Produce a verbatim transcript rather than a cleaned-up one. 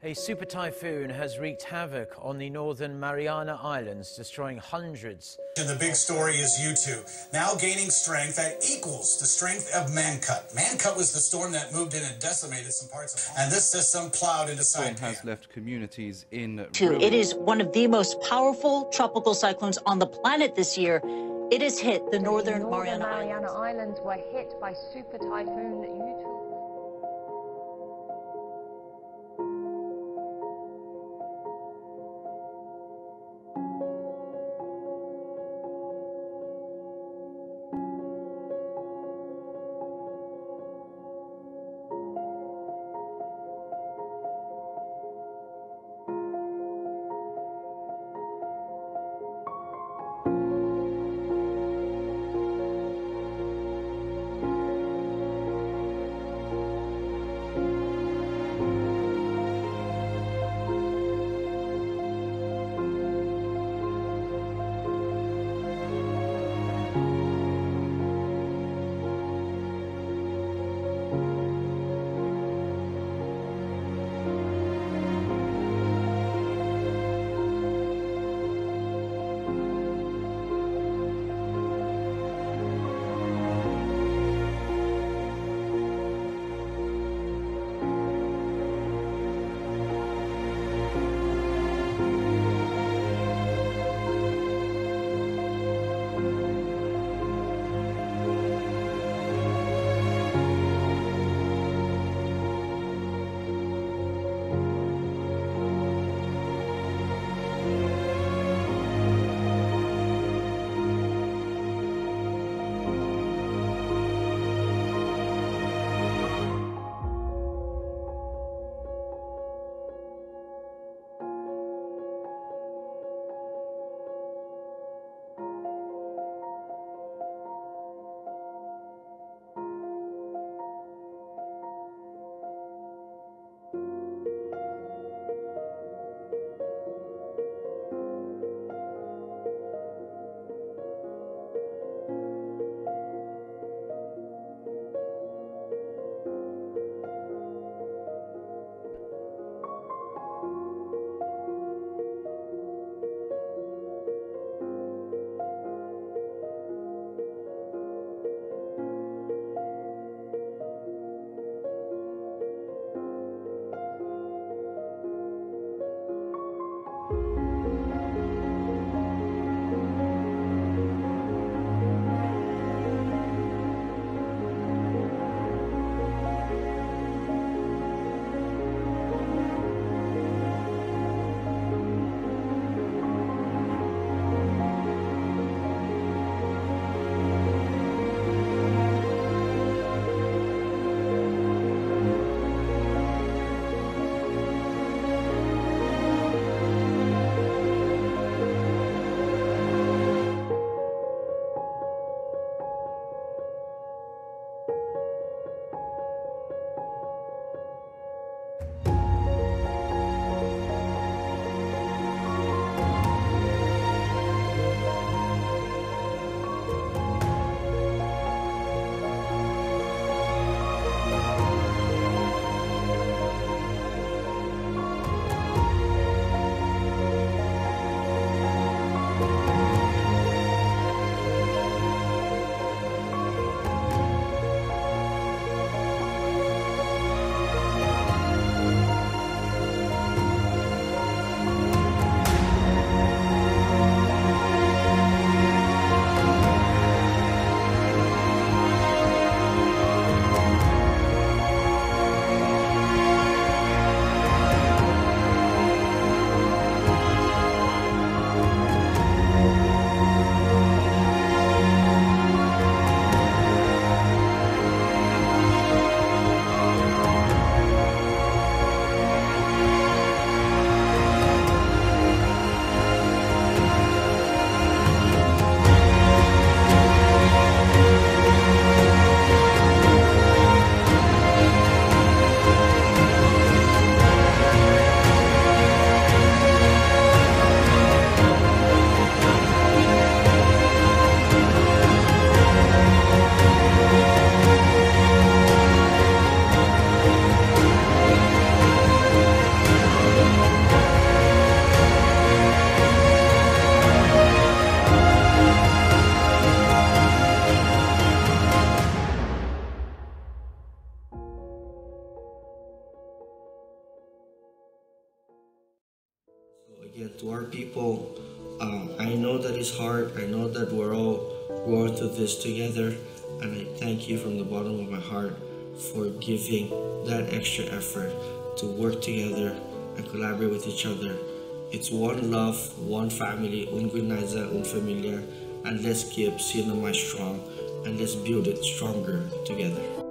A super typhoon has wreaked havoc on the Northern Mariana Islands, destroying hundreds. And the big story is Yutu, now gaining strength that equals the strength of Mancut. Mancut was the storm that moved in and decimated some parts of, and this system plowed into Saipan. Has left communities in ruin. It is one of the most powerful tropical cyclones on the planet this year. It has hit the, the Northern, Northern Mariana, Mariana Islands. Islands were hit by Supertyphoon Yutu. Again, to our people, um, I know that it's hard. I know that we're all going through this together, and I thank you from the bottom of my heart for giving that extra effort to work together and collaborate with each other. It's one love, one family, un gunaiza, un familia, and let's keep Sinamay strong, and let's build it stronger together.